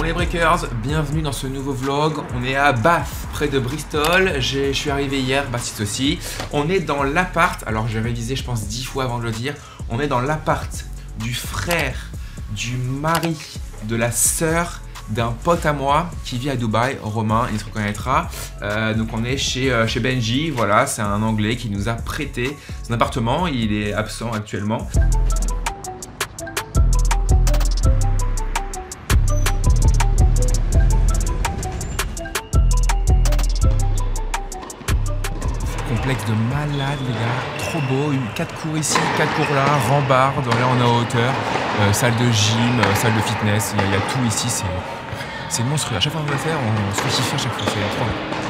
les breakers, bienvenue dans ce nouveau vlog. On est à Bath, près de Bristol. Je suis arrivé hier, Baptiste aussi. On est dans l'appart, alors j'ai révisé je pense 10 fois avant de le dire. On est dans l'appart du frère, du mari, de la sœur d'un pote à moi qui vit à Dubaï, Romain, il se reconnaîtra. Donc on est chez Benji, voilà, c'est un Anglais qui nous a prêté son appartement, il est absent actuellement. Complexe de malade les gars, trop beau, 4 cours ici, 4 cours là, rambarde, là on est en hauteur, salle de gym, salle de fitness, il y a tout ici, c'est monstrueux. À chaque fois qu'on veut le faire, on se fait kiffer à chaque fois, c'est trop bien.